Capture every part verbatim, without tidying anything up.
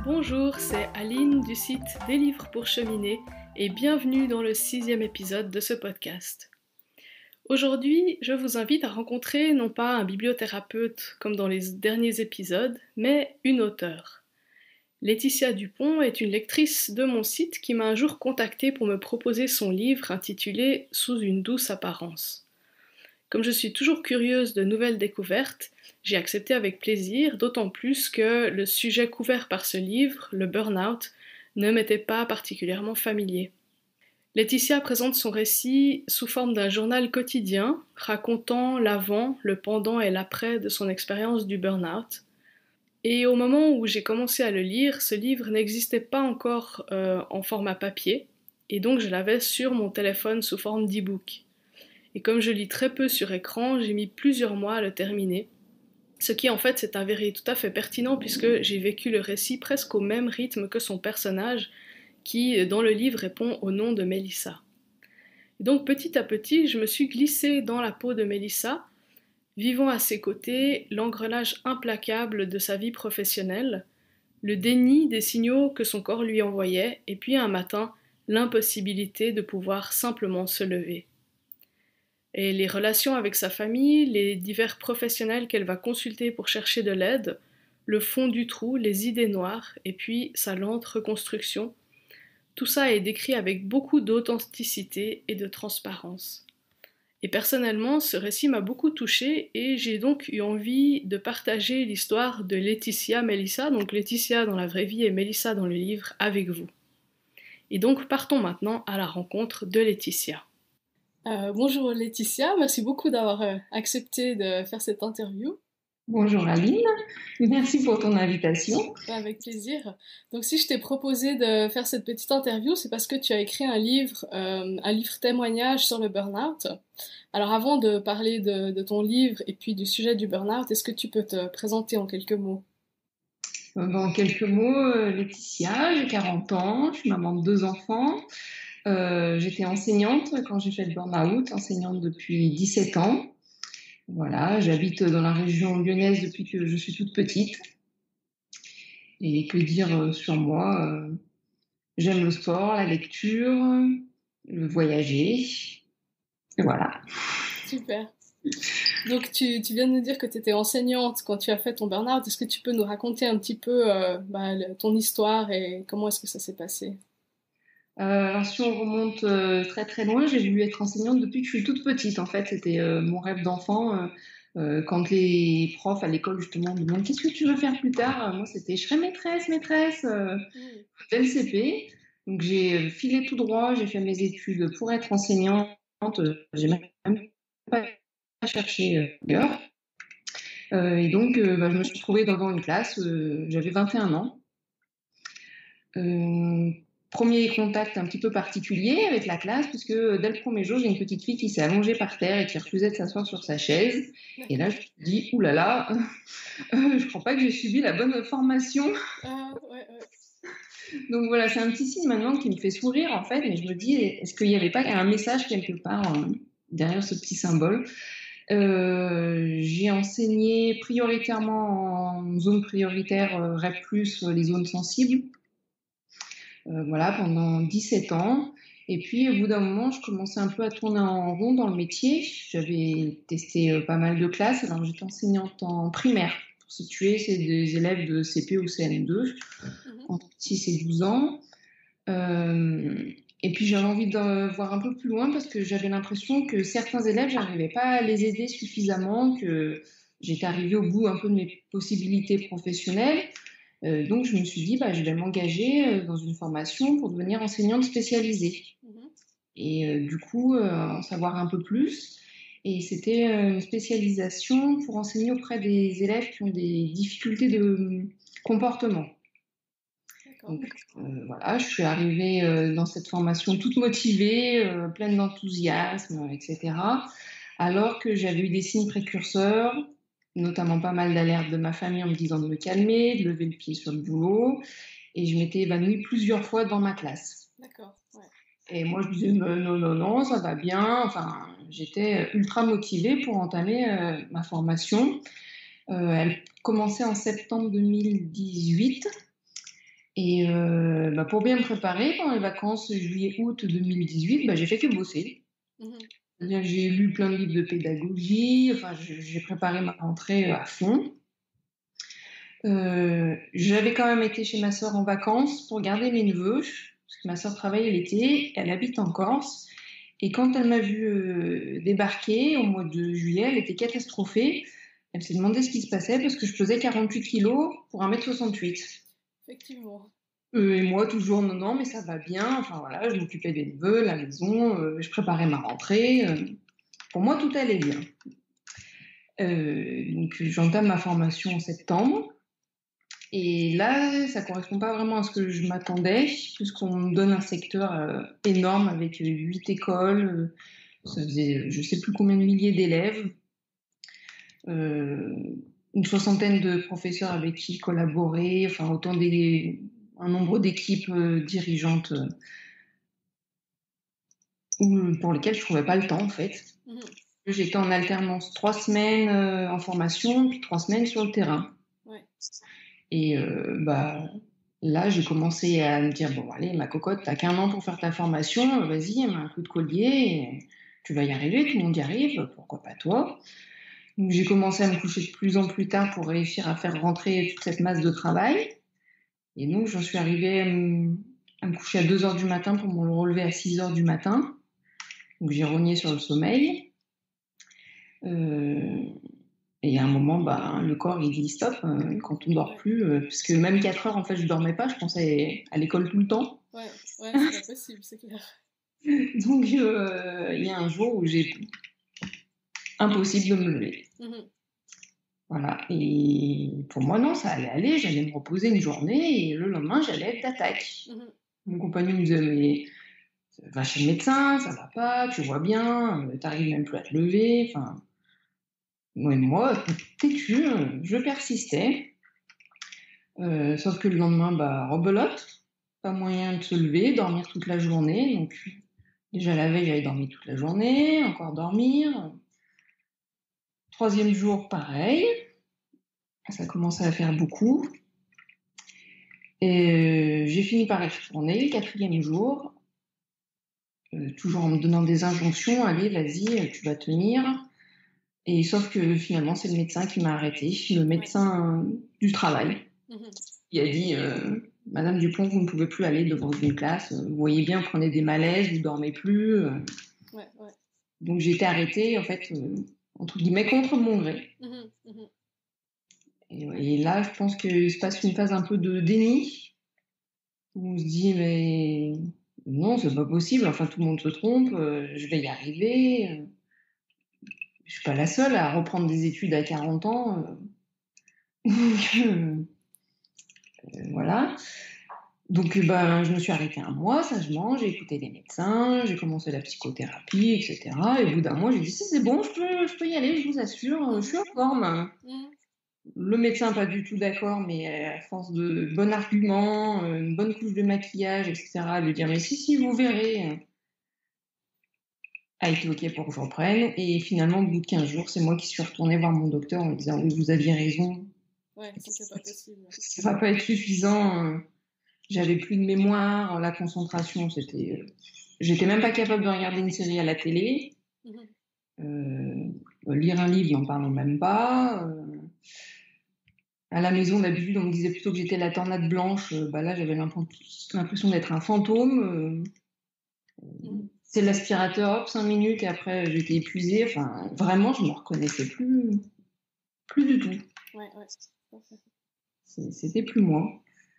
Bonjour, c'est Aline du site Des livres pour cheminer et bienvenue dans le sixième épisode de ce podcast. Aujourd'hui, je vous invite à rencontrer non pas un bibliothérapeute comme dans les derniers épisodes, mais une auteure. Laetitia Dupont est une lectrice de mon site qui m'a un jour contactée pour me proposer son livre intitulé « Sous une douce apparence ». Comme je suis toujours curieuse de nouvelles découvertes, j'ai accepté avec plaisir, d'autant plus que le sujet couvert par ce livre, le burn-out, ne m'était pas particulièrement familier. Laetitia présente son récit sous forme d'un journal quotidien, racontant l'avant, le pendant et l'après de son expérience du burn-out. Et au moment où j'ai commencé à le lire, ce livre n'existait pas encore euh, en format papier, et donc je l'avais sur mon téléphone sous forme d'e-book. Et comme je lis très peu sur écran, j'ai mis plusieurs mois à le terminer. Ce qui en fait s'est avéré tout à fait pertinent puisque j'ai vécu le récit presque au même rythme que son personnage qui, dans le livre, répond au nom de Mélissa. Et donc petit à petit, je me suis glissée dans la peau de Mélissa, vivant à ses côtés l'engrenage implacable de sa vie professionnelle, le déni des signaux que son corps lui envoyait, et puis un matin, l'impossibilité de pouvoir simplement se lever. Et les relations avec sa famille, les divers professionnels qu'elle va consulter pour chercher de l'aide, le fond du trou, les idées noires, et puis sa lente reconstruction, tout ça est décrit avec beaucoup d'authenticité et de transparence. Et personnellement, ce récit m'a beaucoup touchée et j'ai donc eu envie de partager l'histoire de Laetitia Mélissa, donc Laetitia dans la vraie vie et Mélissa dans le livre, avec vous. Et donc partons maintenant à la rencontre de Laetitia. Euh, bonjour Laetitia, merci beaucoup d'avoir euh, accepté de faire cette interview. Bonjour Aline, merci pour ton invitation. Avec plaisir. Donc si je t'ai proposé de faire cette petite interview, c'est parce que tu as écrit un livre, euh, un livre témoignage sur le burn-out. Alors avant de parler de, de ton livre et puis du sujet du burn-out, est-ce que tu peux te présenter en quelques mots ? En quelques mots, Laetitia, j'ai quarante ans, je suis maman de deux enfants. Euh, j'étais enseignante quand j'ai fait le burn-out, enseignante depuis dix-sept ans. Voilà, j'habite dans la région lyonnaise depuis que je suis toute petite. Et que dire sur moi euh, j'aime le sport, la lecture, le voyager. Et voilà. Super. Donc tu, tu viens de nous dire que tu étais enseignante quand tu as fait ton burn-out. Est-ce que tu peux nous raconter un petit peu euh, bah, le, ton histoire et comment est-ce que ça s'est passé ? Euh, alors si on remonte euh, très très loin, j'ai voulu être enseignante depuis que je suis toute petite. En fait, c'était euh, mon rêve d'enfant. Euh, euh, quand les profs à l'école justement me demandent qu'est-ce que tu veux faire plus tard, euh, moi c'était je serai maîtresse, maîtresse euh, dès le C P. Donc j'ai filé tout droit, j'ai fait mes études pour être enseignante. Euh, j'ai même pas cherché ailleurs. Euh, et donc euh, bah, je me suis retrouvée devant une classe. Euh, j'avais vingt et un ans. Euh, Premier contact un petit peu particulier avec la classe, puisque dès le premier jour, j'ai une petite fille qui s'est allongée par terre et qui refusait de s'asseoir sur sa chaise. Et là, je me suis dit, oulala, euh, je crois pas que j'ai subi la bonne formation. Ah, ouais, ouais. Donc voilà, c'est un petit signe maintenant qui me fait sourire, en fait, mais je me dis, est-ce qu'il n'y avait pas un message quelque part euh, derrière ce petit symbole ? Euh, j'ai enseigné prioritairement en zone prioritaire euh, R E P plus, les zones sensibles. Euh, voilà, pendant dix-sept ans. Et puis, au bout d'un moment, je commençais un peu à tourner en rond dans le métier. J'avais testé euh, pas mal de classes. Alors, j'étais enseignante en primaire. Pour situer, c'est des élèves de C P ou C M deux, mm-hmm. entre six et douze ans. Euh, et puis, j'avais envie de voir un peu plus loin parce que j'avais l'impression que certains élèves, j'arrivais pas à les aider suffisamment, que j'étais arrivée au bout un peu de mes possibilités professionnelles. Euh, donc, je me suis dit, bah, je vais m'engager euh, dans une formation pour devenir enseignante spécialisée. Mmh. Et euh, du coup, euh, en savoir un peu plus. Et c'était euh, une spécialisation pour enseigner auprès des élèves qui ont des difficultés de euh, comportement. D'accord. Donc, euh, voilà, je suis arrivée euh, dans cette formation toute motivée, euh, pleine d'enthousiasme, et cetera. Alors que j'avais eu des signes précurseurs, notamment pas mal d'alertes de ma famille en me disant de me calmer, de lever le pied sur le boulot. Et je m'étais évanouie plusieurs fois dans ma classe. D'accord, ouais. Et moi, je disais non, non, non, non, ça va bien. Enfin, j'étais ultra motivée pour entamer euh, ma formation. Euh, elle commençait en septembre deux mille dix-huit. Et euh, bah, pour bien me préparer, pendant les vacances juillet-août deux mille dix-huit, bah, j'ai fait que bosser. Mhm. C'est-à-dire que j'ai lu plein de livres de pédagogie, enfin, je- j'ai préparé ma rentrée à fond. Euh, j'avais quand même été chez ma sœur en vacances pour garder mes neveux, parce que ma sœur travaille l'été, elle habite en Corse. Et quand elle m'a vu euh, débarquer au mois de juillet, elle était catastrophée. Elle s'est demandé ce qui se passait parce que je pesais quarante-huit kilos pour un mètre soixante-huit. Effectivement. Euh, et moi, toujours, non, non, mais ça va bien. Enfin voilà, je m'occupais des neveux, la maison, euh, je préparais ma rentrée. euh. Pour moi, tout allait bien. Euh, donc, j'entame ma formation en septembre. Et là, ça correspond pas vraiment à ce que je m'attendais, puisqu'on me donne un secteur euh, énorme avec euh, huit écoles. euh, ça faisait, je sais plus combien de milliers d'élèves. Euh, une soixantaine de professeurs avec qui collaborer, enfin autant des, un nombre d'équipes euh, dirigeantes euh, pour lesquelles je trouvais pas le temps en fait. Mhm. J'étais en alternance trois semaines euh, en formation, puis trois semaines sur le terrain. Ouais. Et euh, bah là, j'ai commencé à me dire bon allez, ma cocotte, t'as qu'un an pour faire ta formation, vas-y, mets un coup de collier, et tu vas y arriver, tout le monde y arrive, pourquoi pas toi. Donc, j'ai commencé à me coucher de plus en plus tard pour réussir à faire rentrer toute cette masse de travail. Et donc, j'en suis arrivée à me, à me coucher à deux heures du matin pour me relever à six heures du matin. Donc, j'ai rogné sur le sommeil. Euh, et à un moment, bah, le corps, il dit stop, euh, quand on ne dort Ouais. plus. Euh, parce que même quatre heures, en fait, je ne dormais pas. Je pensais à l'école tout le temps. Ouais, ouais, c'est pas possible, c'est clair. Donc, euh, il y a un jour où j'ai impossible de me lever. Mhm. Voilà. Et pour moi, non, ça allait aller. J'allais me reposer une journée et le lendemain, j'allais être d'attaque. Mhm. Mon compagnon me disait, mais va chez le médecin, ça va pas, tu vois bien, euh, t'arrives même plus à te lever. Enfin, ouais, moi, têtu, euh, je persistais. Euh, sauf que le lendemain, bah, rebelote. Pas moyen de se lever, dormir toute la journée. Donc, déjà la veille, j'avais dormi toute la journée, encore dormir. Troisième jour, pareil. Ça commençait à faire beaucoup. Et euh, j'ai fini par y retourner. Quatrième jour, euh, toujours en me donnant des injonctions, allez, vas-y, tu vas tenir. Et sauf que finalement, c'est le médecin qui m'a arrêté, le médecin ouais. du travail. Mhm. Il a dit, euh, Madame Dupont, vous ne pouvez plus aller devant une classe. Vous voyez bien, vous prenez des malaises, vous dormez plus. Ouais, ouais. Donc j'ai été arrêtée, en fait, euh, entre guillemets, contre mon gré. Mhm. Mhm. Et, et là, je pense qu'il se passe une phase un peu de déni, où on se dit, mais non, c'est pas possible. Enfin, tout le monde se trompe. Euh, je vais y arriver. Je suis pas la seule à reprendre des études à quarante ans. Euh... euh, voilà. Donc, ben, je me suis arrêtée un mois, sagement, j'ai écouté les médecins, j'ai commencé la psychothérapie, et cetera. Et au bout d'un mois, j'ai dit, si c'est bon, je peux, je peux y aller, je vous assure, je suis en forme. Mmh. Le médecin, pas du tout d'accord, mais à force de bons arguments, une bonne couche de maquillage, et cetera, lui dire, mais si, si, vous verrez, a été OK pour que je reprenne. Et finalement, au bout de quinze jours, c'est moi qui suis retournée voir mon docteur en me disant, oui, vous aviez raison. Ouais, c'est pas possible. Ça va pas être suffisant. J'avais plus de mémoire, la concentration, c'était. J'étais même pas capable de regarder une série à la télé. Mmh. Euh, lire un livre, n'en parlons même pas. Euh, à la maison, d'habitude, on me disait plutôt que j'étais la tornade blanche. Bah là, j'avais l'impression d'être un fantôme. Euh, mmh. C'est l'aspirateur, hop, cinq minutes, et après, j'étais épuisée. Enfin, vraiment, je me reconnaissais plus, plus du tout. Ouais, ouais. C'était plus moi.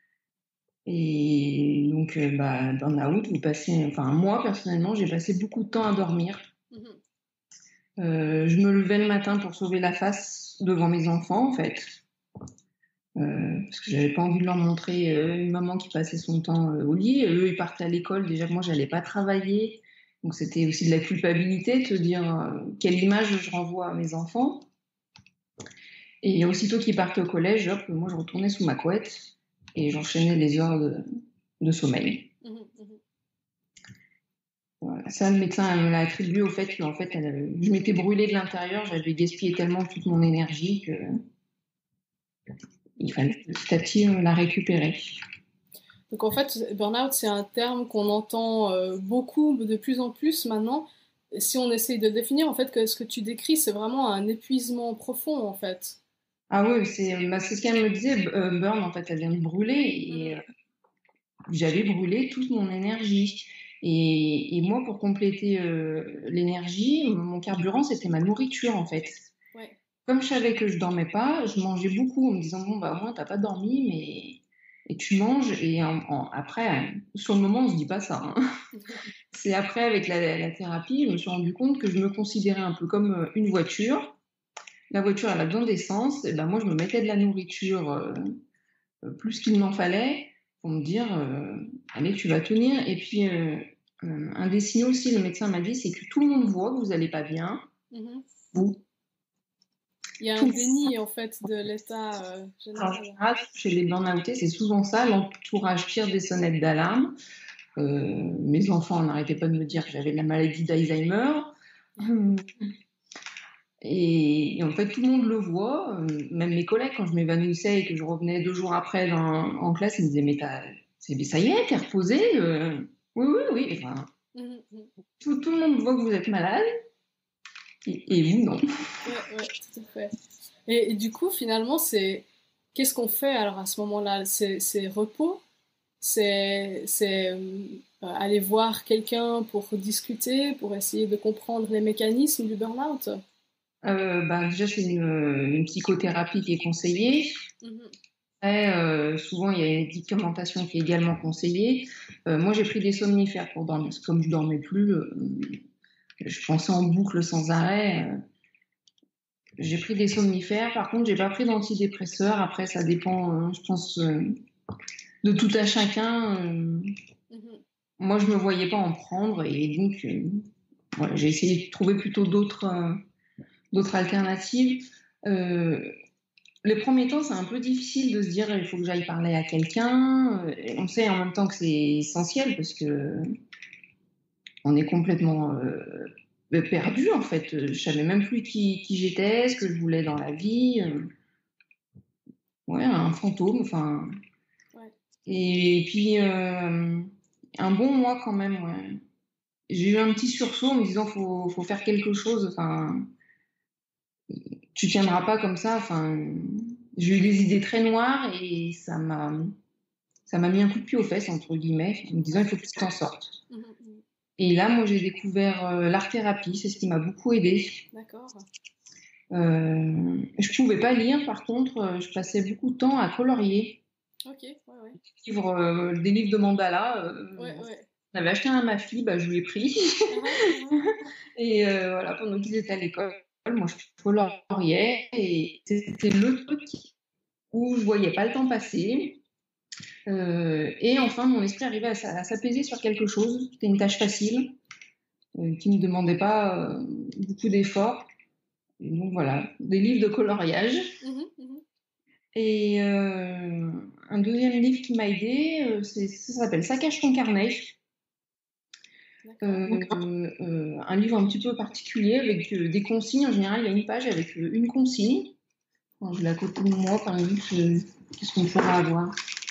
Et donc, euh, bah, burn-out, vous passez, enfin, moi, personnellement, j'ai passé beaucoup de temps à dormir. Mmh. Euh, je me levais le matin pour sauver la face devant mes enfants, en fait. Euh, parce que j'avais pas envie de leur montrer euh, une maman qui passait son temps euh, au lit. Eux, ils partaient à l'école. Déjà que moi, j'allais pas travailler. Donc, c'était aussi de la culpabilité de se dire euh, quelle image je renvoie à mes enfants. Et aussitôt qu'ils partaient au collège, hop, moi, je retournais sous ma couette et j'enchaînais les heures de, de sommeil. Mmh, mmh. Voilà. Ça, le médecin me l'a attribué au fait que en fait, elle, je m'étais brûlée de l'intérieur, j'avais gaspillé tellement toute mon énergie que il fallait petit à petit la récupérer. Donc en fait, burn-out, c'est un terme qu'on entend euh, beaucoup, de plus en plus maintenant. Si on essaye de le définir, en fait, que ce que tu décris, c'est vraiment un épuisement profond, en fait. Ah oui, c'est bah, c'est ce qu'elle me disait. euh, Burn, en fait, elle vient de brûler et euh, j'avais brûlé toute mon énergie. Et, et moi, pour compléter euh, l'énergie, mon carburant, c'était ma nourriture, en fait. Ouais. Comme je savais que je dormais pas, je mangeais beaucoup en me disant, bon, bah, au moins, t'as pas dormi, mais et tu manges. Et en- en- après, sur le moment, on se dit pas ça, hein. C'est après, avec la, la thérapie, je me suis rendu compte que je me considérais un peu comme euh, une voiture. La voiture, elle a besoin d'essence. Et ben moi, je me mettais de la nourriture euh, plus qu'il n'en fallait pour me dire, euh, allez, tu vas tenir. Et puis, euh, euh, un des signaux aussi, le médecin m'a dit, c'est que tout le monde voit que vous n'allez pas bien. Mhm. Vous. Il y a un Tout. déni, en fait, de l'état euh, En général. général, chez les burn-outés, c'est souvent ça. L'entourage tire des sonnettes d'alarme. Euh, mes enfants n'arrêtaient pas de me dire que j'avais la maladie d'Alzheimer. Hum. Et, et en fait, tout le monde le voit. Euh, même mes collègues, quand je m'évanouissais et que je revenais deux jours après dans, en classe, ils me disaient, mais, t'as, c'est, ça y est, t'es reposée. Euh, oui, oui, oui. Enfin, Mhm, mhm. tout, tout le monde voit que vous êtes malade. Et, et vous, non. Ouais, ouais, tout à fait. Et, et du coup, finalement, c'est qu'est-ce qu'on fait alors à ce moment-là? C'est c'est repos? C'est c'est euh, aller voir quelqu'un pour discuter, pour essayer de comprendre les mécanismes du burn-out? Euh, bah, déjà, c'est une, une psychothérapie qui est conseillée. Mhm. Après, euh, souvent, il y a une médicamentation qui est également conseillée. Euh, moi, j'ai pris des somnifères pour dormir. Parce que comme je dormais plus, euh, je pensais en boucle sans arrêt. Euh, j'ai pris des somnifères. Par contre, j'ai pas pris d'antidépresseurs. Après, ça dépend, euh, je pense, euh, de tout à chacun. Euh, Mhm. moi, je me voyais pas en prendre. Et donc, euh, voilà, j'ai essayé de trouver plutôt d'autres euh, d'autres alternatives. Euh, Les premiers temps, c'est un peu difficile de se dire il faut que j'aille parler à quelqu'un. Et on sait en même temps que c'est essentiel parce que on est complètement euh, perdu en fait. Je savais même plus qui, qui j'étais, ce que je voulais dans la vie. Ouais, un fantôme. Enfin, Ouais. et, puis euh, un bon mois quand même. Ouais. J'ai eu un petit sursaut en me disant faut faut faire quelque chose. Enfin, tu tiendras pas comme ça. Enfin, j'ai eu des idées très noires et ça m'a ça m'a mis un coup de pied aux fesses, entre guillemets, en me disant il faut que tu t'en sortes. Mhm, mhm. Et là, moi, j'ai découvert euh, l'art-thérapie, c'est ce qui m'a beaucoup aidée. D'accord. Euh, je pouvais pas lire, par contre, euh, je passais beaucoup de temps à colorier. Ok, ouais, ouais. Livre, euh, des livres de mandala. Euh, Ouais, ouais. J'avais acheté un à ma fille, bah, je lui ai pris. Ah, ah, Et euh, voilà, pendant qu'ils étaient à l'école, moi, je coloriais. Et c'était le truc où je voyais pas le temps passer. Euh, et enfin, mon esprit arrivait à, à s'apaiser sur quelque chose. C'était une tâche facile, euh, qui ne me demandait pas euh, beaucoup d'efforts. Et donc voilà, des livres de coloriage. mhm, mhm. Et euh, un deuxième livre qui m'a aidé, euh, c'est, ça s'appelle Saccage ton carnet. D'accord. Euh, euh, un livre un petit peu particulier avec euh, des consignes. En général, il y a une page avec euh, une consigne. Quand je l'ai à côté de moi, par exemple, euh, qu'est-ce qu'on pourra avoir?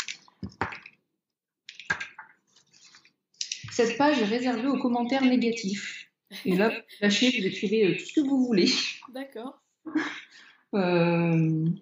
Cette page est réservée aux commentaires négatifs. Et là, vous lâchez, vous écrivez euh, tout ce que vous voulez. D'accord. Euh,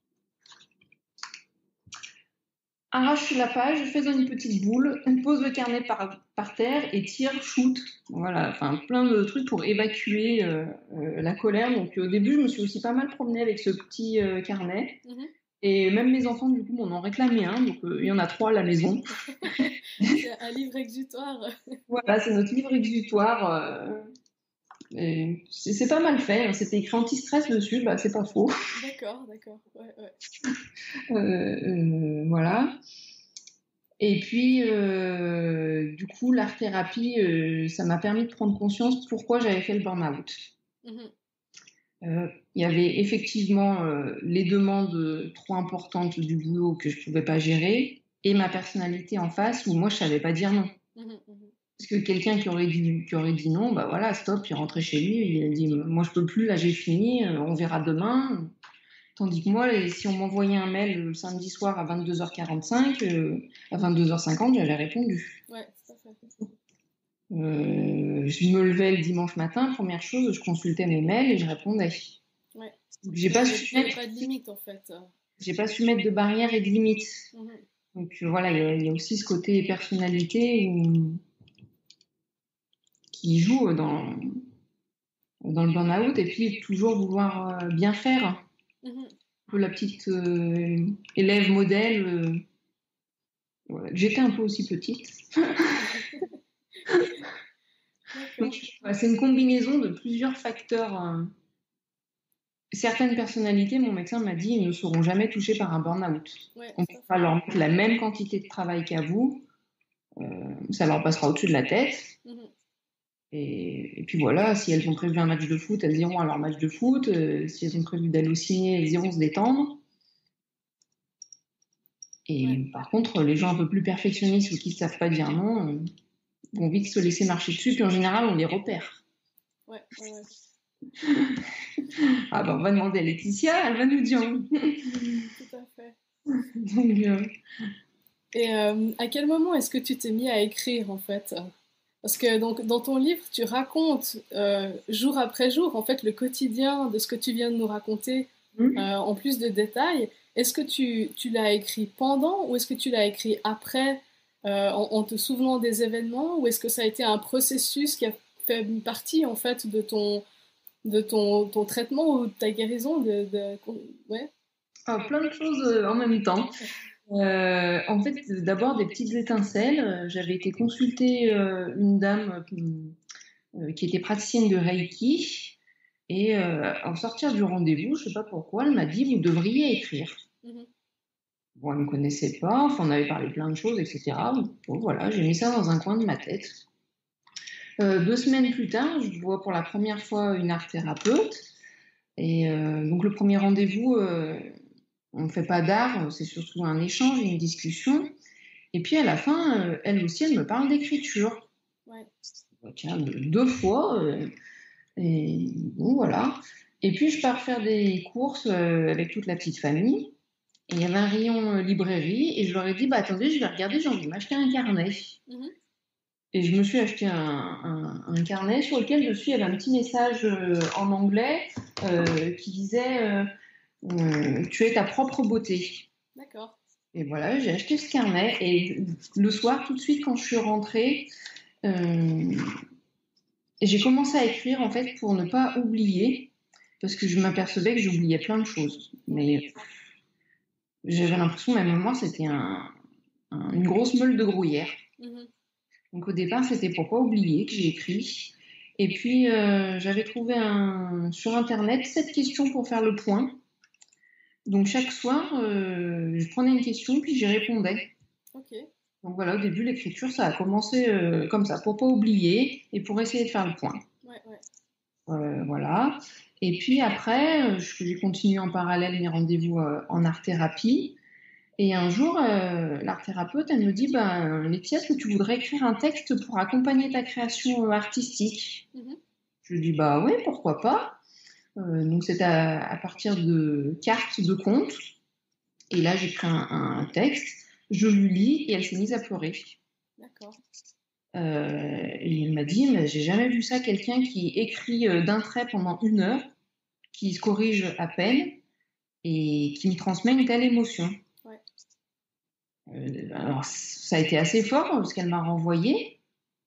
arrache la page, fais une petite boule, pose le carnet par, par terre et tire, shoot. Voilà, enfin plein de trucs pour évacuer euh, euh, la colère. Donc au début, je me suis aussi pas mal promenée avec ce petit euh, carnet. Mhm. Et même mes enfants, du coup, m'en ont réclamé un. Donc euh, il y en a trois à la maison. C'est un livre exutoire. Voilà, c'est notre livre exutoire. Euh, et c'est, c'est pas mal fait. Hein. C'était écrit anti-stress dessus, bah c'est pas faux. D'accord, d'accord. Ouais, ouais. Euh, euh, voilà. Et puis, euh, du coup, l'art-thérapie, euh, ça m'a permis de prendre conscience pourquoi j'avais fait le burn-out. Mhm. Euh, Il y avait effectivement euh, les demandes trop importantes du boulot que je ne pouvais pas gérer et ma personnalité en face où moi, je ne savais pas dire non. Mhm, mhm. Parce que quelqu'un qui aurait dit, qui aurait dit non, bah voilà, stop, il rentrait chez lui, il a dit moi, je peux plus, là, j'ai fini, on verra demain. Tandis que moi, les- si on m'envoyait un mail le samedi soir à vingt-deux heures quarante-cinq, euh, à vingt-deux heures cinquante, j'avais répondu. Ouais, tout à fait. Euh, je me levais le dimanche matin, première chose, je consultais mes mails et je répondais. Ouais. J'ai Ouais, pas il n'y su avait mettre, pas de limite en fait. j'ai pas su mettre de barrières et de limites. Mhm. Donc euh, voilà, il y, a- il y a aussi ce côté personnalité où- qui joue dans, dans le burn-out et puis toujours vouloir euh, bien faire. Mhm. Un peu la petite euh, élève modèle. euh, voilà. J'étais un peu aussi petite. D'accord. Donc, voilà, c'est une combinaison de plusieurs facteurs. euh. Certaines personnalités, mon médecin m'a dit, ne seront jamais touchées par un burn-out. Ouais, On ne tout peut à pas fait. leur mettre la même quantité de travail qu'à vous. Euh, ça leur passera au-dessus de la tête. Mhm. Et, et puis voilà, si elles ont prévu un match de foot, elles iront à leur match de foot. Euh, si elles ont prévu d'aller au ciné, elles iront se détendre. Et Ouais, par contre, les gens un peu plus perfectionnistes ou qui ne savent pas dire non euh, vont vite se laisser marcher dessus. Puis en général, on les repère. ouais, ouais, ouais. Ah ben, on va demander à Laetitia, elle va nous dire oui. Tout à fait. Donc, euh, Et euh, à quel moment est-ce que tu t'es mis à écrire en fait? Parce que donc, dans ton livre, tu racontes euh, jour après jour en fait le quotidien de ce que tu viens de nous raconter, hmm. euh, en plus de détails. Est-ce que tu, tu l'as écrit pendant ou est-ce que tu l'as écrit après, euh, en, en te souvenant des événements, ou est-ce que ça a été un processus qui a fait partie en fait de ton, de ton, ton traitement ou de ta guérison de, de... Ouais. Ah, plein de choses euh, en même temps. Euh, en fait, d'abord des petites étincelles. Euh, J'avais été consulter euh, une dame euh, qui était praticienne de Reiki. Et euh, en sortir du rendez-vous, je ne sais pas pourquoi, elle m'a dit, vous devriez écrire. Mhm. Bon, elle ne me connaissait pas, enfin, on avait parlé plein de choses, et cetera. Bon, voilà, j'ai mis ça dans un coin de ma tête. Euh, deux semaines plus tard, je vois pour la première fois une art thérapeute. Et euh, donc le premier rendez-vous, euh, on ne fait pas d'art, c'est surtout un échange, une discussion. Et puis à la fin, euh, elle aussi, elle me parle d'écriture. Ouais. Bon, tiens, deux fois. Euh, et bon, voilà. Et puis je pars faire des courses euh, avec toute la petite famille. Et il y avait un rayon euh, librairie. Et je leur ai dit, bah attendez, je vais regarder, j'ai envie de m'acheter un carnet. Mhm. Et je me suis acheté un, un, un carnet sur lequel dessus il y avait un petit message euh, en anglais euh, qui disait euh, euh, tu es ta propre beauté. D'accord. Et voilà, j'ai acheté ce carnet et le soir, tout de suite, quand je suis rentrée, euh, j'ai commencé à écrire en fait pour ne pas oublier, parce que je m'apercevais que j'oubliais plein de choses. Mais j'avais l'impression que ma mémoire c'était un, un, une grosse meule de gruyère. Mhm. Donc au départ, c'était pour pas oublier que j'ai écrit. Et puis euh, j'avais trouvé un, sur internet sept questions pour faire le point. Donc chaque soir, euh, je prenais une question puis j'y répondais. Ok. Donc voilà, au début, l'écriture, ça a commencé euh, comme ça, pour pas oublier et pour essayer de faire le point. Ouais, ouais. Euh, voilà. Et puis après, euh, j'ai continué en parallèle mes rendez-vous euh, en art-thérapie. Et un jour, euh, l'art thérapeute, elle me dit, ben, Laetitia, est-ce que tu voudrais écrire un texte pour accompagner ta création euh, artistique? Mhm. Je lui dis, bah oui, pourquoi pas. Euh, donc c'est à, à partir de cartes de contes. Et là, j'écris un, un texte, je lui lis et elle s'est mise à pleurer. D'accord. Euh, et il m'a dit, mais j'ai jamais vu ça, quelqu'un qui écrit euh, d'un trait pendant une heure, qui se corrige à peine et qui me transmet une telle émotion. Ouais. Euh, alors, ça a été assez fort parce qu'elle m'a renvoyé.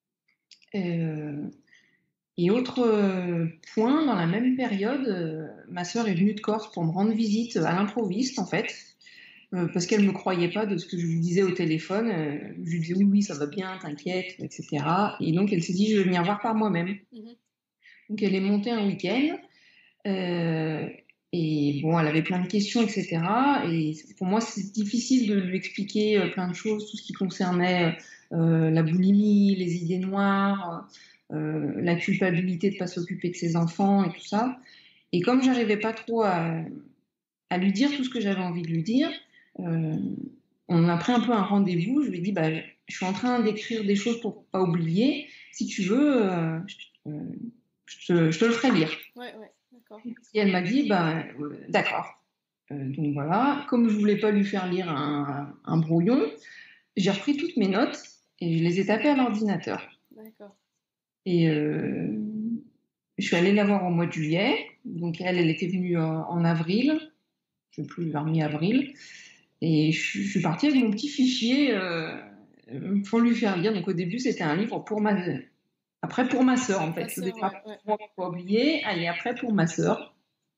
Euh, et autre euh, point, dans la même période, euh, ma sœur est venue de Corse pour me rendre visite à l'improviste, en fait, euh, parce qu'elle ne me croyait pas de ce que je lui disais au téléphone. Euh, je lui disais oui, oui, ça va bien, t'inquiète, et cetera. Et donc, elle s'est dit, je vais venir voir par moi-même. Mhm. Donc, elle est montée un week-end. Euh, et bon, elle avait plein de questions, et cetera. Et pour moi, c'est difficile de lui expliquer euh, plein de choses, tout ce qui concernait euh, la boulimie, les idées noires, euh, la culpabilité de ne pas s'occuper de ses enfants et tout ça. Et comme j'arrivais pas trop à, à lui dire tout ce que j'avais envie de lui dire, euh, on a pris un peu un rendez-vous. Je lui ai dit, bah, je suis en train d'écrire des choses pour pas oublier. Si tu veux, euh, je, euh, je, te, je te le ferai lire. Ouais, ouais. D'accord. Et elle m'a dit, bah, euh, d'accord. Euh, donc voilà, comme je voulais pas lui faire lire un, un brouillon, j'ai repris toutes mes notes et je les ai tapées à l'ordinateur. D'accord. Et euh, je suis allée la voir au mois de juillet. Donc elle, elle était venue en, en avril, je ne sais plus, vers mi-avril. Et je, je suis partie avec mon petit fichier euh, pour lui faire lire. Donc au début, c'était un livre pour ma... Après, pour ma sœur, en fait. Ta Au sœur, départ, ouais, ouais. pour moi, pour pas oublier. Allez, après, pour ma sœur.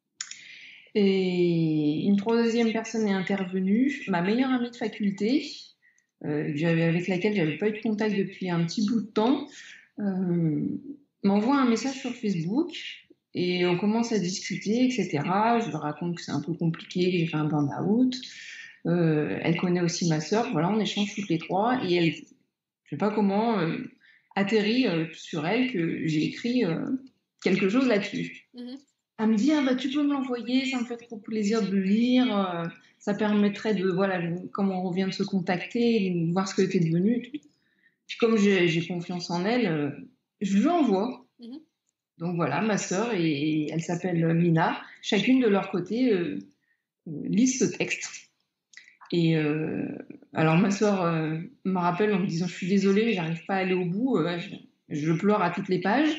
Et une troisième personne est intervenue, ma meilleure amie de faculté, euh, j'avais, avec laquelle j'avais pas eu de contact depuis un petit bout de temps, euh, m'envoie un message sur Facebook et on commence à discuter, et cetera. Je lui raconte que c'est un peu compliqué, que j'ai fait un burn-out. Euh, elle connaît aussi ma sœur, voilà, on échange toutes les trois et elle, je sais pas comment, euh, atterrit euh, sur elle que j'ai écrit euh, quelque chose là-dessus. Mm-hmm. Elle me dit, ah bah, tu peux me l'envoyer, ça me fait trop plaisir de le lire, euh, ça permettrait de, voilà, comme on revient de se contacter, de voir ce que tu es devenu. Et tout. Puis comme j'ai, j'ai confiance en elle, euh, je lui envoie. Mm-hmm. Donc voilà, ma sœur, et, et elle s'appelle Mina, chacune de leur côté euh, lisent ce texte. Et euh, alors ma sœur euh, me rappelle en me disant, je suis désolée, j'arrive pas à aller au bout, euh, je, je pleure à toutes les pages.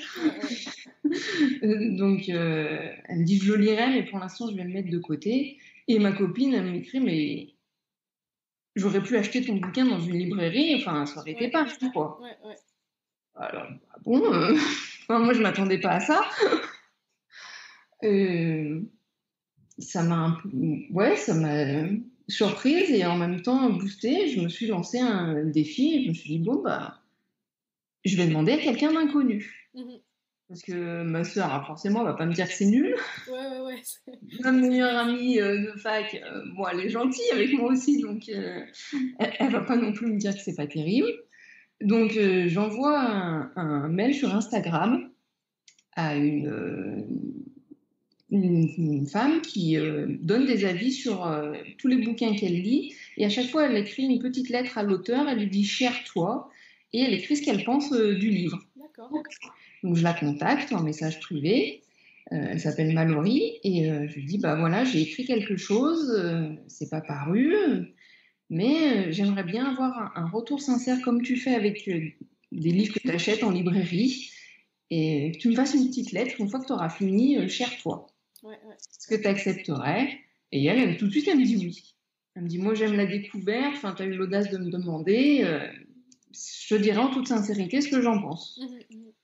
Donc, euh, elle me dit, je le lirai, mais pour l'instant, je vais le mettre de côté. Et ma copine, elle m'écrit, mais j'aurais pu acheter ton bouquin dans une librairie, enfin, ça aurait été ouais, pas, ouais, quoi. Ouais, ouais. Alors, ah bon, euh... enfin, moi, je m'attendais pas à ça. euh... Ça m'a un peu, ouais, ça m'a surprise et en même temps boostée. Je me suis lancé un défi. Je me suis dit, bon, bah, je vais demander à quelqu'un d'inconnu. Mm-hmm. Parce que ma sœur, forcément, va pas me dire que c'est nul. Ouais, ouais, ouais. Ma meilleure amie euh, de fac, euh, bon, elle est gentille avec moi aussi, donc euh, elle, elle va pas non plus me dire que c'est pas terrible. Donc euh, j'envoie un, un mail sur Instagram à une, euh, une, une femme qui euh, donne des avis sur euh, tous les bouquins qu'elle lit, et à chaque fois elle écrit une petite lettre à l'auteur, elle lui dit « cher toi », et elle écrit ce qu'elle pense euh, du livre. D'accord. Donc je la contacte en message privé. Euh, elle s'appelle Mallory et euh, je lui dis bah voilà, j'ai écrit quelque chose, euh, c'est pas paru, mais euh, j'aimerais bien avoir un, un retour sincère comme tu fais avec euh, des livres que tu achètes en librairie et que tu me fasses une petite lettre une fois que tu auras fini, euh, cher toi. Ouais, ouais. Est-ce que tu accepterais? Et elle, elle, tout de suite, elle me dit oui. Elle me dit moi j'aime la découverte, enfin tu as eu l'audace de me demander, euh, je dirais en toute sincérité ce que j'en pense. Mmh, mmh.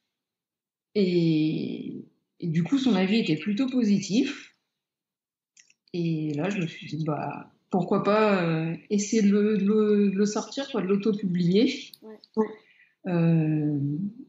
Et, et du coup, son avis était plutôt positif. Et là, je me suis dit, bah, pourquoi pas euh, essayer de le, de le, de le sortir, quoi, de l'auto-publier. Ouais. Euh,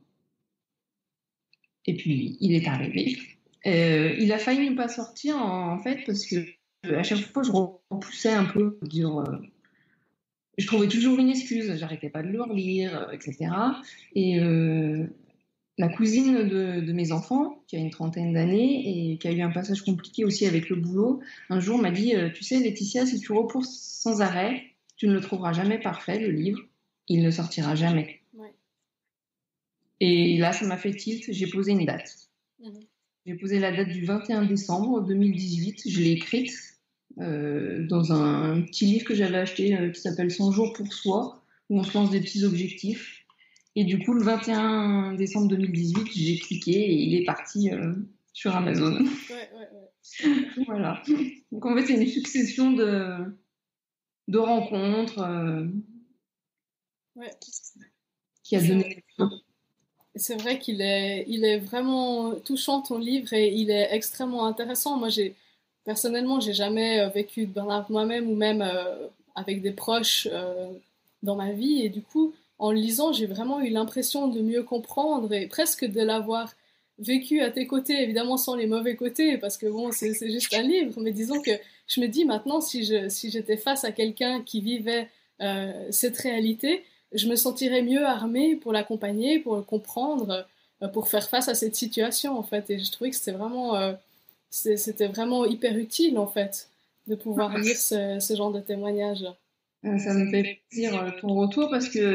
et puis, il est arrivé. Euh, il a failli ne pas sortir, en, en fait, parce que à chaque fois, je repoussais un peu, dire, euh, je trouvais toujours une excuse, j'arrêtais pas de le relire, et cetera. Et euh, la cousine de, de mes enfants, qui a une trentaine d'années et qui a eu un passage compliqué aussi avec le boulot, un jour m'a dit « Tu sais, Laetitia, si tu repousses sans arrêt, tu ne le trouveras jamais parfait, le livre. Il ne sortira jamais. Ouais. » Et là, ça m'a fait tilt. J'ai posé une date. Mmh. J'ai posé la date du vingt et un décembre deux mille dix-huit. Je l'ai écrite euh, dans un, un petit livre que j'avais acheté euh, qui s'appelle cent jours pour soi, où on se lance des petits objectifs. Et du coup, le vingt et un décembre deux mille dix-huit, j'ai cliqué et il est parti euh, sur Amazon. Ouais, ouais, ouais. Voilà. Donc en fait, c'est une succession de, de rencontres euh, ouais. qui a donné. C'est vrai qu'il est, il est vraiment touchant ton livre et il est extrêmement intéressant. Moi, j'ai personnellement, j'ai jamais vécu de burn-out moi-même ou même euh, avec des proches euh, dans ma vie et du coup. En le lisant, j'ai vraiment eu l'impression de mieux comprendre et presque de l'avoir vécu à tes côtés, évidemment sans les mauvais côtés, parce que bon, c'est, c'est juste un livre, mais disons que je me dis maintenant, si, je, si j'étais face à quelqu'un qui vivait euh, cette réalité, je me sentirais mieux armée pour l'accompagner, pour le comprendre, euh, pour faire face à cette situation, en fait. Et je trouvais que c'était vraiment, euh, c'est, c'était vraiment hyper utile, en fait, de pouvoir lire ce, ce genre de témoignages. Ça me fait plaisir ton retour parce que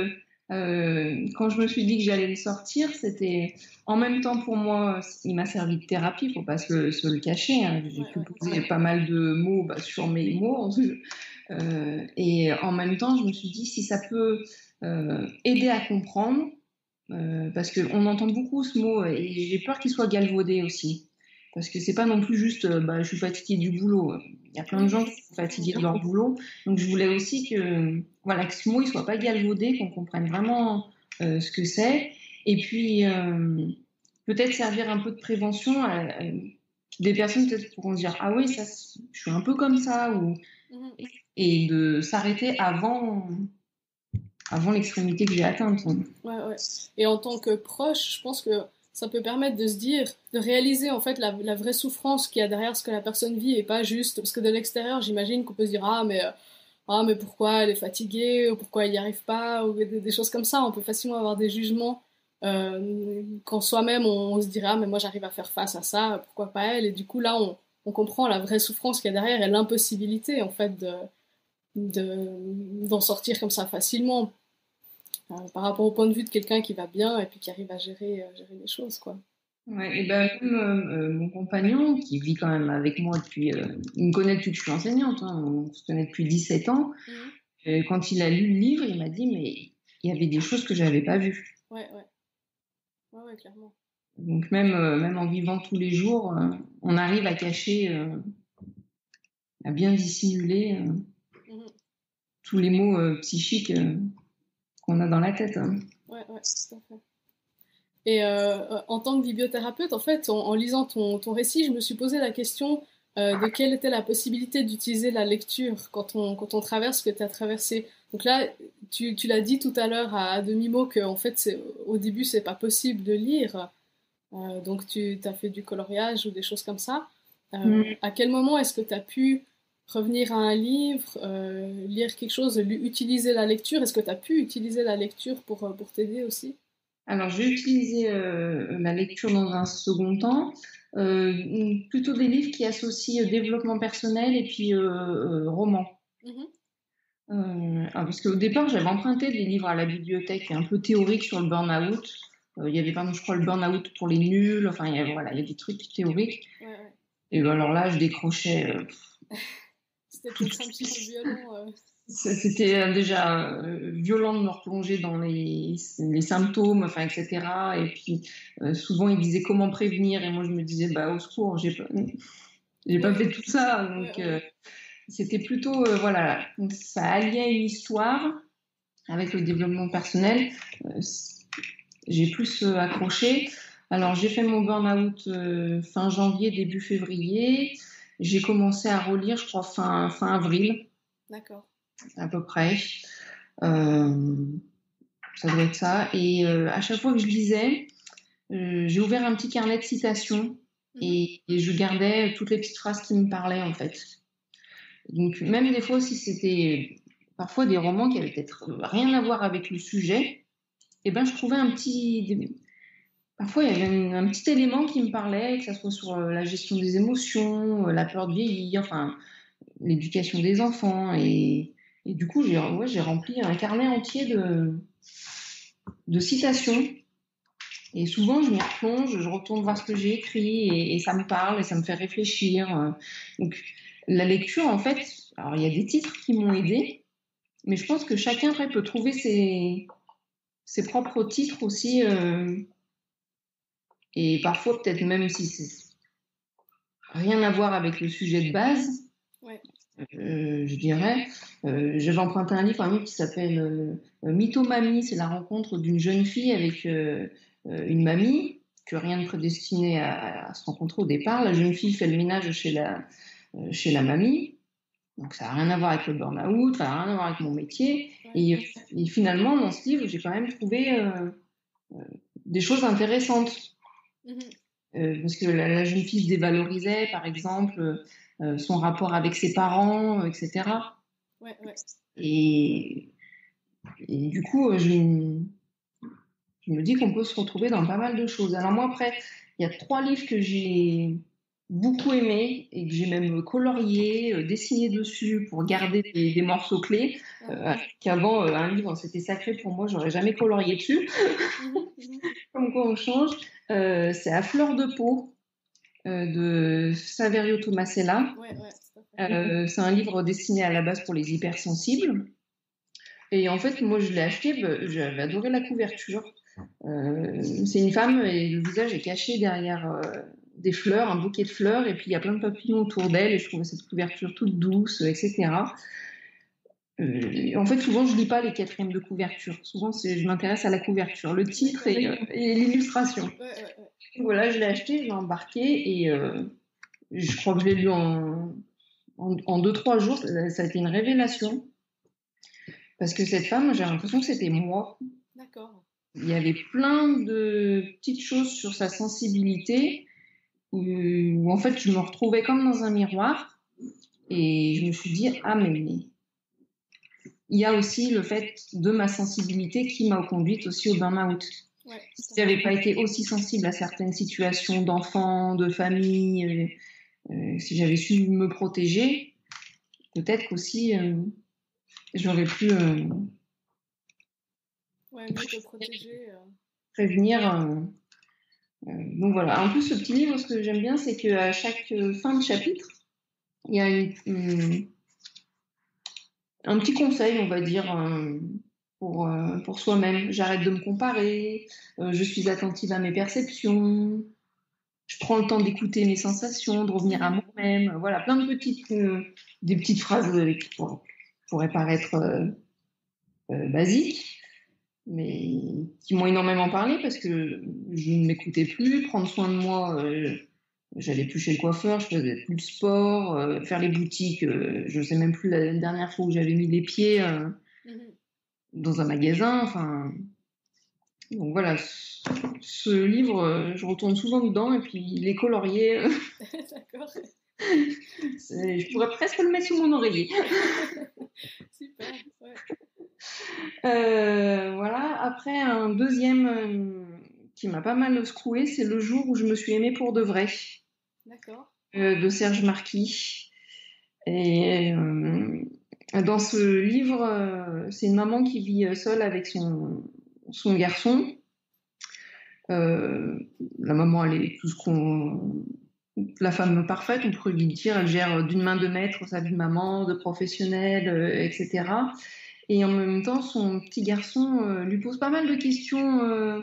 Euh, quand je me suis dit que j'allais le sortir, c'était en même temps pour moi, il m'a servi de thérapie, faut pas se, se le cacher. Hein. J'ai Ouais, pu ouais. poser pas mal de mots bah, sur mes mots. Euh, et en même temps, je me suis dit si ça peut euh, aider à comprendre, euh, parce qu'on entend beaucoup ce mot et j'ai peur qu'il soit galvaudé aussi. Parce que c'est pas non plus juste euh, bah, je suis fatiguée du boulot. Il y a plein de Oui, gens oui. qui sont fatigués de leur boulot. Donc je voulais aussi que, voilà, que ce mot ne soit pas galvaudé, qu'on comprenne vraiment euh, ce que c'est. Et puis euh, peut-être servir un peu de prévention à, à des personnes peut-être pourront se dire ah oui, ça, je suis un peu comme ça. Ou, Mhm. et de s'arrêter avant, avant l'extrémité que j'ai atteinte. Ouais, ouais. Et en tant que proche, je pense que ça peut permettre de se dire, de réaliser en fait la, la vraie souffrance qu'il y a derrière ce que la personne vit et pas juste, parce que de l'extérieur, j'imagine qu'on peut se dire, ah, mais, euh, ah, mais pourquoi elle est fatiguée, ou pourquoi elle n'y arrive pas, ou des, des choses comme ça. On peut facilement avoir des jugements euh, quand soi-même on, on se dirait, ah, mais moi j'arrive à faire face à ça, pourquoi pas elle. Et du coup, là, on, on comprend la vraie souffrance qu'il y a derrière et l'impossibilité en fait de, de, d'en sortir comme ça facilement. Euh, par rapport au point de vue de quelqu'un qui va bien et puis qui arrive à gérer, euh, gérer les choses, quoi. Ouais, et ben, même euh, euh, mon compagnon, qui vit quand même avec moi depuis. Euh, il me connaît depuis que je suis enseignante, hein, on se connaît depuis dix-sept ans. Mhm. Euh, quand il a lu le livre, il m'a dit mais il y avait des choses que j'avais pas vues. Ouais, ouais, ouais, ouais, clairement. Donc, même, euh, même en vivant tous les jours, euh, on arrive à cacher, euh, à bien dissimuler euh, Mhm. tous les mots euh, psychiques euh, qu'on a dans la tête. Hein. Ouais, ouais, tout à fait. Et euh, euh, en tant que bibliothérapeute, en fait, en, en lisant ton, ton récit, je me suis posé la question euh, de quelle était la possibilité d'utiliser la lecture quand on, quand on traverse ce que tu as traversé. Donc là, tu, tu l'as dit tout à l'heure à, à demi-mot que en fait, c'est, au début, c'est pas possible de lire. Euh, donc tu as fait du coloriage ou des choses comme ça. Euh, Mm. à quel moment est-ce que tu as pu revenir à un livre, euh, lire quelque chose, utiliser la lecture? Est-ce que tu as pu utiliser la lecture pour, euh, pour t'aider aussi? Alors, j'ai utilisé euh, la lecture dans un second temps, euh, plutôt des livres qui associent euh, développement personnel et puis euh, euh, roman. Mhm. Euh, ah, parce qu'au départ, j'avais emprunté des livres à la bibliothèque un peu théoriques sur le burn-out. Euh, il y avait, par exemple, je crois, le burn-out pour les nuls. Enfin, il y a, voilà, il y a des trucs théoriques. Ouais, ouais. Et ben, alors là, je décrochais. Euh, C'était tout de peut-être un petit peu suite. violent. euh. C'était euh, déjà euh, violent de me replonger dans les, les symptômes, enfin, et cetera. Et puis, euh, souvent, ils disaient comment prévenir. Et moi, je me disais, bah, au secours, j'ai pas, j'ai pas Ouais, fait tout ça. ouais, Donc, ouais. euh, c'était plutôt, euh, voilà, ça alliait une histoire avec le développement personnel. Euh, j'ai plus euh, accroché. Alors, j'ai fait mon burn-out euh, fin janvier, début février. J'ai commencé à relire, je crois, fin, fin avril, D'accord. à peu près. Euh, ça doit être ça. Et euh, à chaque fois que je lisais, euh, j'ai ouvert un petit carnet de citations Mhm. et, et je gardais toutes les petites phrases qui me parlaient, en fait. Donc, même des fois, si c'était parfois des romans qui avaient peut-être rien à voir avec le sujet, eh ben, je trouvais un petit. Parfois, il y avait un, un petit élément qui me parlait, que ce soit sur euh, la gestion des émotions, euh, la peur de vieillir, enfin, l'éducation des enfants. Et, et du coup, j'ai ouais, j'ai rempli un carnet entier de, de citations. Et souvent, je m'y replonge, je retourne voir ce que j'ai écrit et, et ça me parle et ça me fait réfléchir. Donc, la lecture, en fait, alors il y a des titres qui m'ont aidée, mais je pense que chacun après peut trouver ses, ses propres titres aussi. Euh, et parfois, peut-être même si c'est rien à voir avec le sujet de base, Ouais. euh, je dirais. Euh, j'avais emprunté un livre, un livre qui s'appelle euh, Mythomamie, c'est la rencontre d'une jeune fille avec euh, euh, une mamie, que rien ne prédestinait à, à se rencontrer au départ. La jeune fille fait le ménage chez la, euh, chez la mamie, donc ça n'a rien à voir avec le burn-out, ça n'a rien à voir avec mon métier. Ouais. Et, et finalement, dans ce livre, j'ai quand même trouvé euh, des choses intéressantes. Mhm. Euh, parce que la, la, jeune fille se dévalorisait, par exemple, euh, son rapport avec ses parents, euh, et cetera. Ouais, ouais. Et, et du coup, euh, je, je, me dis qu'on peut se retrouver dans pas mal de choses. Alors moi, après, il y a trois livres que j'ai beaucoup aimé et que j'ai même colorié, euh, dessiné dessus pour garder des, des morceaux clés. Euh, qu'avant, euh, un livre, c'était sacré pour moi, j'aurais jamais colorié dessus. Mhm, mhm. Comme quoi on change. Euh, c'est À fleur de peau euh, de Saverio Tomasella. Ouais, ouais, tout à fait. Euh, c'est un livre destiné à la base pour les hypersensibles. Et en fait, moi, je l'ai acheté, bah, j'avais adoré la couverture. Euh, c'est une femme et le visage est caché derrière euh, des fleurs, un bouquet de fleurs, et puis il y a plein de papillons autour d'elle, et je trouvais cette couverture toute douce, et cetera. Euh, en fait, souvent, je lis pas les quatrièmes de couverture. Souvent, c'est, je m'intéresse à la couverture, le titre et, euh, et l'illustration. Ouais, ouais, ouais. Voilà, je l'ai acheté, je l'ai embarqué, et euh, je crois que je l'ai lu en, en, en deux, trois jours. Ça a été une révélation. Parce que cette femme, j'ai l'impression que c'était moi. D'accord. Il y avait plein de petites choses sur sa sensibilité où, où, en fait je me retrouvais comme dans un miroir et je me suis dit ah mais il y a aussi le fait de ma sensibilité qui m'a conduite aussi au burn-out. Ouais, Si j'avais pas été aussi sensible à certaines situations d'enfants, de famille, euh, euh, si j'avais su me protéger, peut-être qu'aussi euh, j'aurais pu euh, ouais, mieux te protéger. euh. prévenir. Euh, euh, donc voilà. En plus, ce petit livre, ce que j'aime bien, c'est qu'à chaque euh, fin de chapitre, il y a une, une, un petit conseil, on va dire, euh, pour, euh, pour soi-même. J'arrête de me comparer, euh, je suis attentive à mes perceptions, je prends le temps d'écouter mes sensations, de revenir à moi-même. Voilà, plein de petites, euh, des petites phrases euh, qui pour, pourraient paraître euh, euh, basiques, mais qui m'ont énormément parlé parce que je ne m'écoutais plus. Prendre soin de moi, euh, j'allais plus chez le coiffeur, je faisais plus de sport, euh, faire les boutiques, euh, je sais même plus la dernière fois où j'avais mis les pieds euh, Mhm. dans un magasin. Enfin, donc voilà, ce, ce livre, euh, je retourne souvent dedans et puis il est colorié. D'accord. C'est- je pourrais presque le mettre sous mon oreiller. Super. Ouais. Euh, voilà. Après, un deuxième euh, qui m'a pas mal secoué, c'est Le jour où je me suis aimée pour de vrai, D'accord. euh, de Serge Marquis. Et euh, dans ce livre, euh, c'est une maman qui vit seule avec son, son garçon. Euh, la maman, elle est tout ce qu'on. La femme parfaite, on pourrait lui dire, elle gère d'une main de maître sa vie de maman, de professionnelle, euh, et cetera. Et en même temps, son petit garçon euh, lui pose pas mal de questions euh,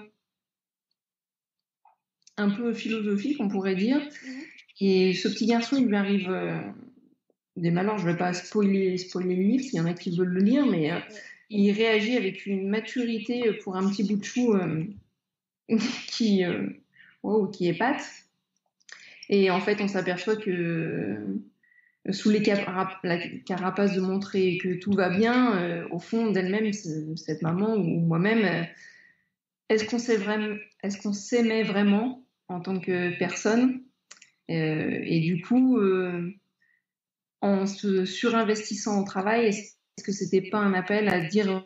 un peu philosophiques, on pourrait dire. Mhm. Et ce petit garçon, il lui arrive euh, des malheurs. Je ne vais pas spoiler, spoiler le livre, s'il y en a qui veulent le lire, mais euh, Ouais. il réagit avec une maturité pour un petit bout de chou euh, qui, euh, wow, qui épate. Et en fait, on s'aperçoit que euh, sous les carap la carapace de montrer que tout va bien, euh, au fond d'elle-même, cette maman ou moi-même, euh, est-ce qu'on sait vraiment, est-ce qu'on s'aimait vraiment en tant que personne? Euh, et du coup, euh, en se surinvestissant au travail, est-ce que c'était pas un appel à dire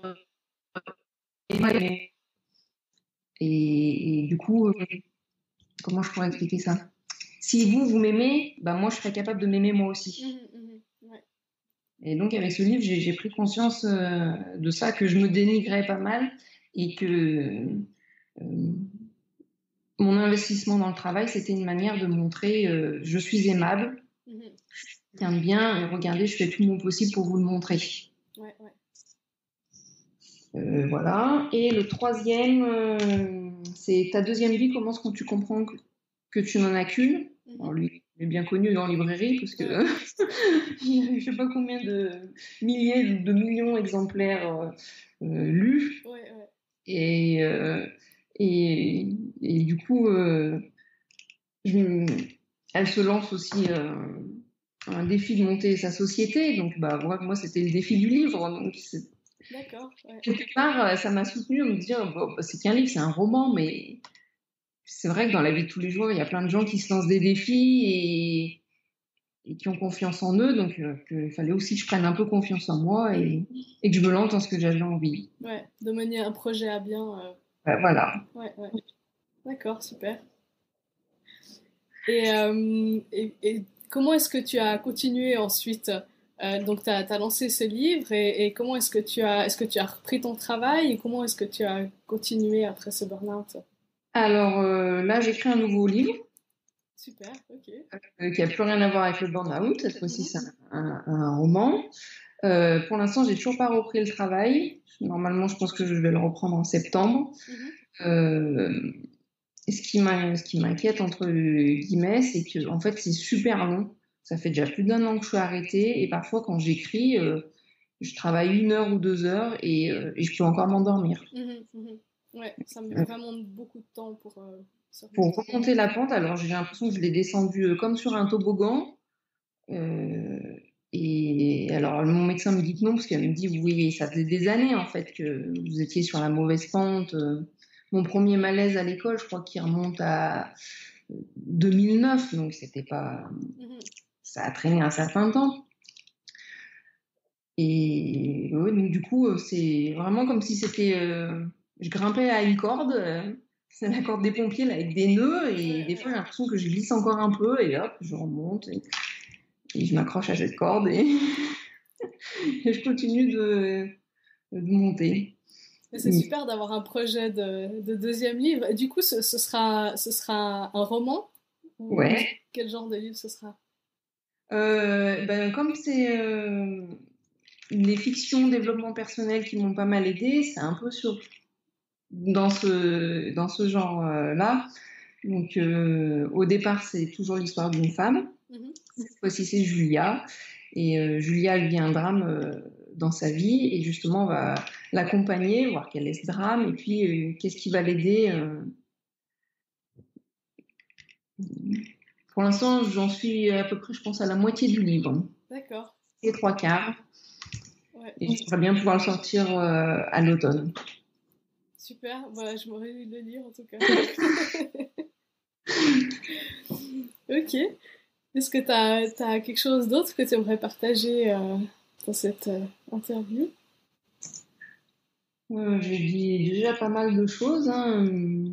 et, et du coup, euh, comment je pourrais expliquer ça? Si vous, vous m'aimez, bah moi, je serais capable de m'aimer moi aussi. Mhm, mhm. Ouais. Et donc, avec ce livre, j'ai, j'ai pris conscience euh, de ça, que je me dénigrais pas mal et que euh, mon investissement dans le travail, c'était une manière de montrer euh, je suis aimable, Mhm. tiens bien, et regardez, je fais tout mon possible pour vous le montrer. Ouais, ouais. Euh, voilà. Et le troisième, euh, c'est ta deuxième vie commence quand tu comprends que, que tu n'en as qu'une. Mhm. Alors lui, il est bien connu dans la librairie parce que Ouais. il y a eu je sais pas combien de milliers de millions d'exemplaires euh, euh, lus. Ouais, ouais. Et, euh, et, et du coup, euh, je, elle se lance aussi euh, un défi de monter sa société. Donc, bah, moi, moi c'était le défi du livre. Donc, c'est, D'accord. Ouais. quelque part, ça m'a soutenue à me dire, bon, bah, c'est qu'un livre, c'est un roman, mais c'est vrai que dans la vie de tous les jours, il y a plein de gens qui se lancent des défis et, et qui ont confiance en eux. Donc, euh, il fallait aussi que je prenne un peu confiance en moi et, et que je me lance dans ce que j'avais envie. Ouais. De mener un projet à bien. euh. Bah, voilà. Ouais, ouais. D'accord, super. Et, euh, et, et comment est-ce que tu as continué ensuite? Euh, donc, tu as lancé ce livre et, et comment est-ce que tu as, est-ce que tu as repris ton travail et comment est-ce que tu as continué après ce burn-out? Alors euh, là, j'écris un nouveau livre Super, ok. euh, qui a plus rien à voir avec le burn-out. Cette fois-ci, Mhm, c'est un, un, un roman. Euh, pour l'instant, j'ai toujours pas repris le travail. Normalement, je pense que je vais le reprendre en septembre. mhm. Euh, ce qui m'in- ce qui m'inquiète entre guillemets, c'est que en fait, c'est super long. Ça fait déjà plus d'un an que je suis arrêtée et parfois, quand j'écris, euh, je travaille une heure ou deux heures et, euh, et je peux encore m'endormir. Mhm, mhm. Ouais, ça me Euh, vraiment beaucoup de temps pour euh, se Pour remettre. remonter la pente, alors j'ai l'impression que je l'ai descendu euh, comme sur un toboggan. Euh, et alors, mon médecin me dit que non, parce qu'elle me dit, oui, ça faisait des années, en fait, que vous étiez sur la mauvaise pente. Euh, Mon premier malaise à l'école, je crois qu'il remonte à deux mille neuf, donc c'était pas, Mhm. ça a traîné un certain temps. Et ouais, donc du coup, euh, c'est vraiment comme si c'était, euh, je grimpais à une corde, euh, c'est la corde des pompiers là, avec des nœuds, et Ouais, des ouais. fois j'ai l'impression que je glisse encore un peu, et hop, je remonte, et, et je m'accroche à cette corde, et, et je continue de, de monter. Mais c'est super d'avoir un projet de, de deuxième livre. Et du coup, ce, ce sera, ce sera un roman? Ou Ouais. quel genre de livre ce sera? Euh, ben, comme c'est euh, les fictions développement personnel qui m'ont pas mal aidé, c'est un peu sur dans ce dans ce genre-là. Donc, euh, au départ, c'est toujours l'histoire d'une femme. Mhm. Cette fois-ci, c'est Julia. Et euh, Julia, elle vit un drame euh, dans sa vie. Et justement, on va l'accompagner, voir quel est ce drame. Et puis, euh, qu'est-ce qui va l'aider. euh. Pour l'instant, j'en suis à peu près, je pense, à la moitié du livre. D'accord. Et trois quarts. Ouais. Et j'aimerais bien pouvoir le sortir euh, à l'automne. Super. Voilà, je me réjouis de le lire en tout cas. Ok. Est-ce que tu as, quelque chose d'autre que tu aimerais partager euh, dans cette euh, interview? Euh, j'ai dit déjà pas mal de choses, hein.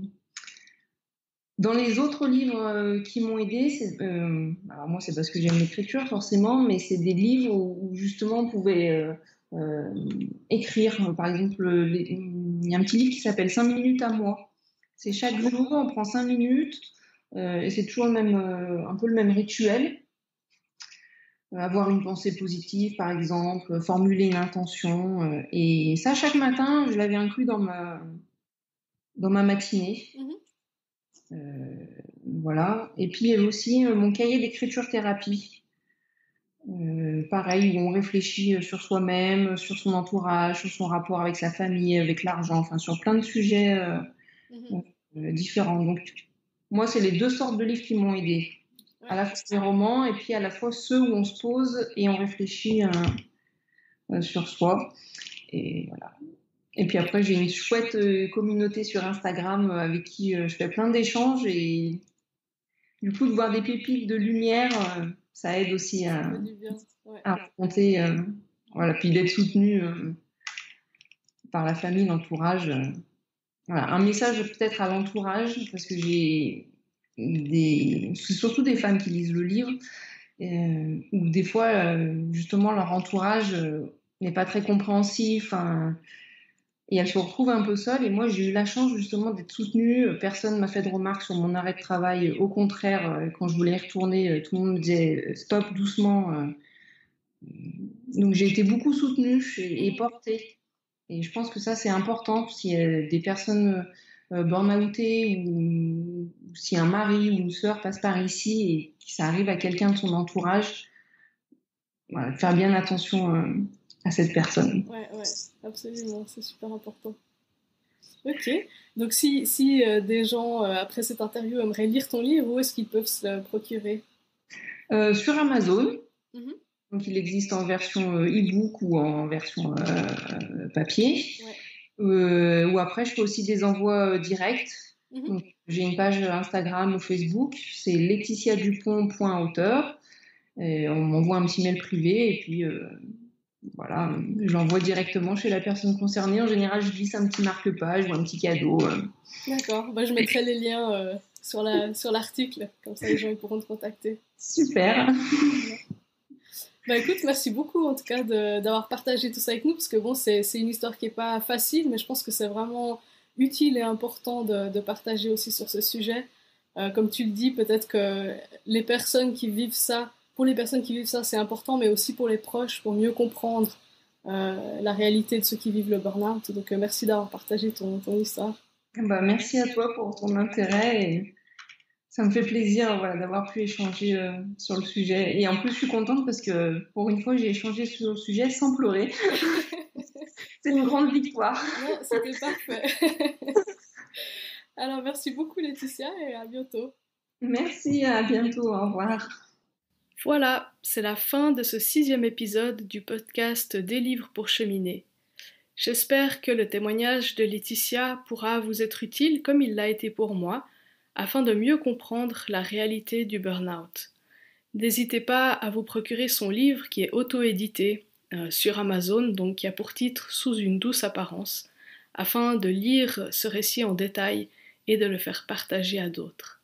Dans les autres livres euh, qui m'ont aidé, c'est, euh, alors moi c'est parce que j'aime l'écriture forcément, mais c'est des livres où, où justement on pouvait euh, euh, écrire. Par exemple, les- il y a un petit livre qui s'appelle cinq minutes à moi. C'est chaque jour, on prend cinq minutes euh, et c'est toujours le même, euh, un peu le même rituel. Euh, avoir une pensée positive, par exemple, formuler une intention. Euh, et ça, chaque matin, je l'avais inclus dans ma, dans ma matinée. Mhm. Euh, voilà. Et puis il y avait aussi euh, mon cahier d'écriture thérapie. Euh, pareil, où on réfléchit euh, sur soi-même, sur son entourage, sur son rapport avec sa famille, avec l'argent, enfin sur plein de sujets euh, Mhm. euh, différents. Donc moi, c'est les deux sortes de livres qui m'ont aidé. À Ouais. la fois les romans et puis à la fois ceux où on se pose et on réfléchit euh, euh, sur soi. Et voilà. Et puis après, j'ai une chouette euh, communauté sur Instagram euh, avec qui euh, je fais plein d'échanges et du coup, de voir des pépites de lumière, euh, ça aide aussi Ça à, fait du bien. Ouais. à affronter, euh, voilà, puis d'être soutenu euh, par la famille, l'entourage. euh. Voilà, un message peut-être à l'entourage, parce que j'ai des, c'est surtout des femmes qui lisent le livre, euh, où des fois, euh, justement, leur entourage euh, n'est pas très compréhensif, hein, et elles se retrouvent un peu seules. Et moi, j'ai eu la chance justement d'être soutenue. Personne m'a fait de remarques sur mon arrêt de travail. Au contraire, euh, quand je voulais y retourner, euh, tout le monde me disait euh, stop, doucement. euh. Donc j'ai été beaucoup soutenue et, et Mhm. portée. Et je pense que ça, c'est important. Si euh, des personnes euh, burn-outées ou, ou si un mari ou une sœur passe par ici et que ça arrive à quelqu'un de son entourage, voilà, faire bien attention euh, à cette personne. Ouais, ouais, absolument, c'est super important. Ok, donc si, si euh, des gens, euh, après cette interview, aimeraient lire ton livre, où est-ce qu'ils peuvent se le procurer? Euh, sur Amazon, Mhm. donc il existe en version euh, e-book ou en version euh, papier. Ouais. Euh, ou après, je fais aussi des envois euh, directs. Mhm. Donc, j'ai une page Instagram ou Facebook, c'est laetitia dupont point auteur. Et on m'envoie un petit mail privé et puis euh, voilà, j'envoie directement chez la personne concernée. En général, je glisse un petit marque-page ou un petit cadeau. euh. D'accord, bah, je mettrai les liens euh, sur, la, sur l'article, comme ça les gens ils pourront te contacter. Super. Bah écoute, merci beaucoup en tout cas de, d'avoir partagé tout ça avec nous, parce que bon, c'est, c'est une histoire qui n'est pas facile, mais je pense que c'est vraiment utile et important de, de partager aussi sur ce sujet. Euh, comme tu le dis, peut-être que les personnes qui vivent ça, pour les personnes qui vivent ça, c'est important, mais aussi pour les proches, pour mieux comprendre euh, la réalité de ceux qui vivent le burn-out. Donc euh, merci d'avoir partagé ton, ton histoire. Bah, merci à toi pour ton intérêt et ça me fait plaisir voilà, d'avoir pu échanger euh, sur le sujet. Et en plus, je suis contente parce que pour une fois, j'ai échangé sur le sujet sans pleurer. C'est une grande victoire. Non, c'était parfait. Alors, merci beaucoup Laetitia et à bientôt. Merci, à bientôt, au revoir. Voilà, c'est la fin de ce sixième épisode du podcast Des livres pour cheminer. J'espère que le témoignage de Laetitia pourra vous être utile comme il l'a été pour moi, afin de mieux comprendre la réalité du burn-out. N'hésitez pas à vous procurer son livre qui est auto-édité euh, sur Amazon, donc qui a pour titre Sous une douce apparence, afin de lire ce récit en détail et de le faire partager à d'autres.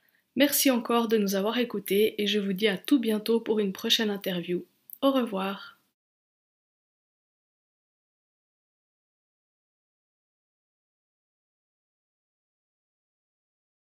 Merci encore de nous avoir écoutés et je vous dis à tout bientôt pour une prochaine interview. Au revoir.